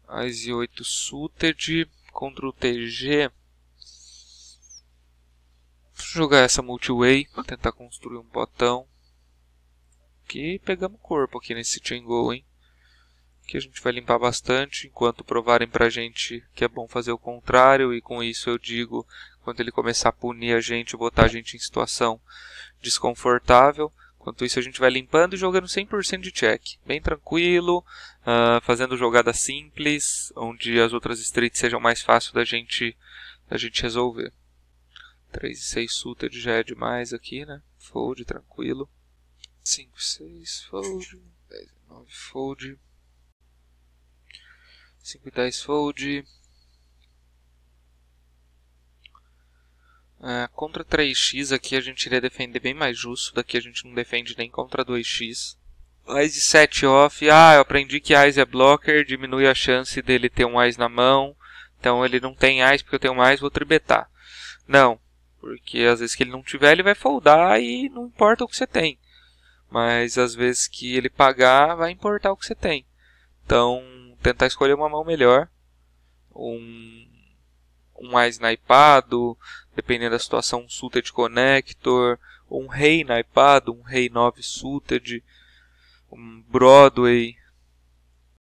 Ás e 8 suited, Ctrl TG. Vou jogar essa multiway, tentar construir um botão. Aqui pegamos corpo aqui nesse chain go, hein? Aqui a gente vai limpar bastante, enquanto provarem pra gente que é bom fazer o contrário. E com isso eu digo, quando ele começar a punir a gente, botar a gente em situação desconfortável. Enquanto isso a gente vai limpando e jogando 100% de check. Bem tranquilo, fazendo jogadas simples, onde as outras streets sejam mais fáceis da gente resolver. 3 e 6 suited já é demais aqui, né? Fold, tranquilo. 5 e 6, fold. 10 e 9, fold. 5 e 10, fold. Contra 3x aqui a gente iria defender bem mais justo. Daqui a gente não defende nem contra 2x. Ás de 7 off. Eu aprendi que Ás é blocker. Diminui a chance dele ter um Ás na mão. Então ele não tem Ás porque eu tenho mais, vou tribetar. Não. Porque às vezes que ele não tiver, ele vai foldar e não importa o que você tem. Mas às vezes que ele pagar, vai importar o que você tem. Então, tentar escolher uma mão melhor. Um Ás naipado, dependendo da situação, um suited connector, ou um rei naipado, um rei 9 suited, um Broadway,